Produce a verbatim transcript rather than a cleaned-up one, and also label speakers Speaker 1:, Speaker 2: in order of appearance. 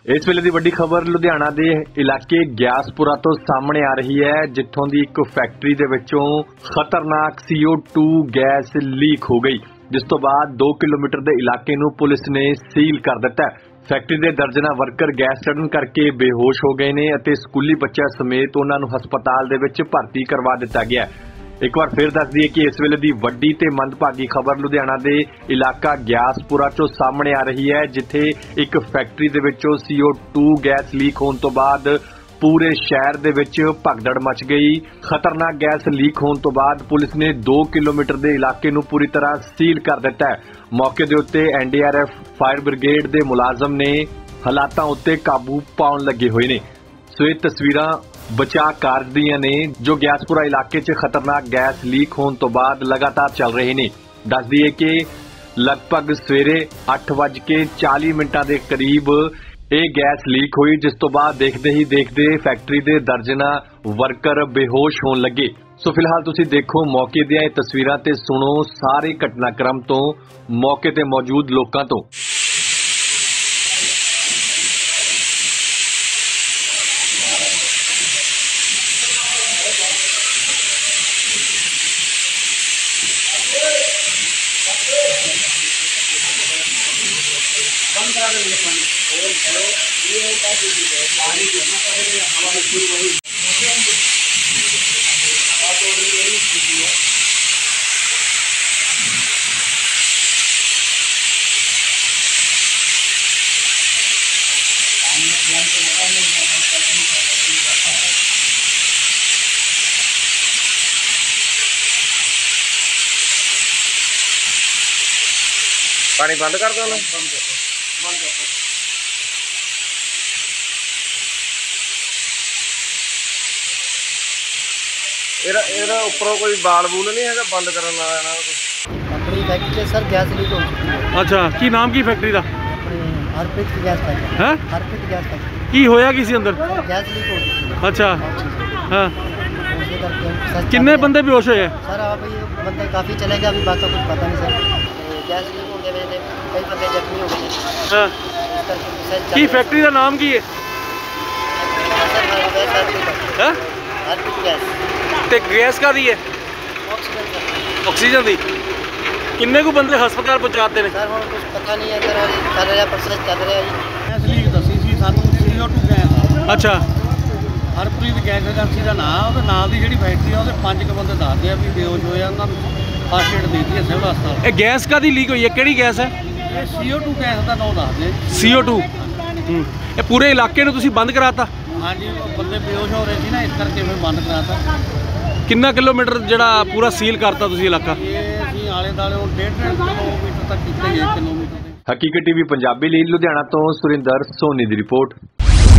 Speaker 1: इस वेले दी वड्डी खबर लुधियाना दे इलाके ग्यासपुरा तो सामने आ रही है, जिथों दी एक फैक्ट्री दे विचों खतरनाक C O two gas leak हो गई, जिस तो बाद दो किलोमीटर दे इलाके नूं पुलिस ने सील कर दिता है। फैक्ट्री दे दर्जना वर्कर गैस चढ़न करके बेहोश हो गए ने अते स्कूली बच्चों समेत उन्हां नूं हस्पताल दे विच भर्ती करवा दिता गया है। एक बार फिर दस दईए कि इस वेले दी वड्डी ते मंदभागी खबर लुधियाना दे इलाका ग्यासपुरा चों सामने आ रही है, जिथे एक फैक्ट्री दे विचों C O two gas leak होने तो बाद पूरे शहर दे विच भगदड़ मच गई। खतरनाक गैस लीक होने तो बाद पुलिस ने दो किलोमीटर दे इलाके नूं पूरी तरह सील कर दिता है। मौके दे उत्ते N D R F fire brigade दे मुलाजम ने हालातां उत्ते काबू पाउण लगे होए ने। सो ये तस्वीरां बचाव कार्य दियां ने जो ग्यासपुरा इलाके च खतरनाक गैस लीक होने तो बाद लगातार चल रहे ने। दस दईए कि लगभग सवेरे अठ वज के चाली मिनटां दे करीब ਇਹ गैस लीक हुई, जिस तो बाद देखते ही देखते फैक्ट्री दे दर्जना वर्कर बेहोश होने लगे। सो फिलहाल तुसी देखो मौके दियां ये तस्वीरां ते सुनो सारे घटनाक्रम तो मौके ते मौजूद लोकां तो। पानी कितना पड़ेगा हवा में शुरू वही पानी बंद कर दो ना बंद कर बंद कर ਇਹਦਾ ਇਹਦਾ ਉੱਪਰੋਂ ਕੋਈ ਬਾਲ ਬੂਲ ਨਹੀਂ ਹੈਗਾ ਬੰਦ ਕਰਨ ਵਾਲਾ ਨਾ ਆਪਣੀ ਫੈਕਟਰੀ ਤੇ ਸਰ ਗੈਸ ਲੀਕ ਹੋ ਚੁੱਕੀ ਹੈ। ਅੱਛਾ, ਕੀ ਨਾਮ ਕੀ ਫੈਕਟਰੀ ਦਾ? ਹਰਪ੍ਰੀਤ ਗੈਸ ਫੈਕਟਰੀ ਹੈ। Harpreet gas factory. ਕੀ ਹੋਇਆ ਕੀ ਸੀ ਅੰਦਰ? ਗੈਸ ਲੀਕ ਹੋ ਚੁੱਕੀ ਹੈ। ਅੱਛਾ ਹਾਂ, ਉਸੇ ਕਰਕੇ ਕਿੰਨੇ ਬੰਦੇ ਬੇਹੋਸ਼ ਹੋਏ? ਸਰ ਆਪ ਇਹ ਬੰਦੇ ਕਾਫੀ ਚਲੇ ਗਏ, अभी बात का कुछ पता नहीं सर। गैस लीक होने की वजह से कई बंदे जख्मी हो गए हैं। हाँ, इस करके की फैक्ट्री का नाम की है? है हरप्रीत गैस ਤੇ ਗੈਸ ਕਾਦੀ ਹੈ? ਆਕਸੀਜਨ ਆਕਸੀਜਨ ਦੀ। ਕਿੰਨੇ ਕੁ ਬੰਦੇ ਹਸਪਤਾਲ ਪਹੁੰਚਾਤੇ ਨੇ? ਸਰ ਹੁਣ ਕੁਝ ਪਤਾ ਨਹੀਂ ਹੈ ਸਰ, ਕਰ ਰਿਹਾ ਪ੍ਰੋਸੈਸ ਚੱਲ ਰਿਹਾ ਜੀ। ਗੈਸ ਲੀਕ ਦੱਸੀ ਸੀ ਸਾਨੂੰ ਸੀ ਓ ਟੂ ਗੈਸ। ਅੱਛਾ, ਹਰਪ੍ਰੀਤ ਗੈਸ ਏਜੰਸੀ ਦਾ ਨਾਮ, ਉਹਦੇ ਨਾਲ ਦੀ ਜਿਹੜੀ ਫੈਕਟਰੀ ਆ ਉਹਦੇ ਪੰਜ ਕੁ ਬੰਦੇ ਦੱਸਦੇ ਆ ਵੀ ਬੇਹੋਸ਼ ਹੋਏ ਆ, ਉਹਨਾਂ ਨੂੰ ਫਸਟ ਏਡ ਦੇ ਦਿੱਤੀ ਹੈ ਸਿਵਲ ਹਸਪਤਾਲ। ਇਹ ਗੈਸ ਕਾਦੀ ਲੀਕ ਹੋਈ ਹੈ? ਕਿਹੜੀ ਗੈਸ ਹੈ? ਇਹ ਸੀ ਓ ਟੂ ਗੈਸ ਦਾ ਨਾਮ ਦੱਸਦੇ। C O two. ਹੂੰ, ਇਹ ਪੂਰੇ ਇਲਾਕੇ ਨੂੰ ਤੁਸੀਂ ਬੰਦ ਕਰਾਤਾ? ਹਾਂਜੀ, ਬੰਦੇ ਬੇਹੋਸ਼ ਹੋ ਰਹੇ ਸੀ ਨਾ, ਇਸ ਕਰਕੇ ਫਿਰ ਬੰਦ ਕਰਾਤਾ। ਕਿੰਨਾ ਕਿਲੋਮੀਟਰ ਜਿਹੜਾ ਪੂਰਾ ਸੀਲ ਕਰਤਾ ਤੁਸੀਂ ਇਲਾਕਾ? ਇਹ ਅਸੀਂ ਆਲੇ ਦਾਲੇ ਉਹ ਡੇਢ ਕਿਲੋਮੀਟਰ ਤੱਕ ਕੀਤਾ ਹੀ ਹੈ ਕਿਲੋਮੀਟਰ। ਹਕੀਕਤ ਟੀਵੀ ਪੰਜਾਬੀ ਲਈ ਲੁਧਿਆਣਾ ਤੋਂ ਸੁਰਿੰਦਰ ਸੋਨੀ ਦੀ ਰਿਪੋਰਟ।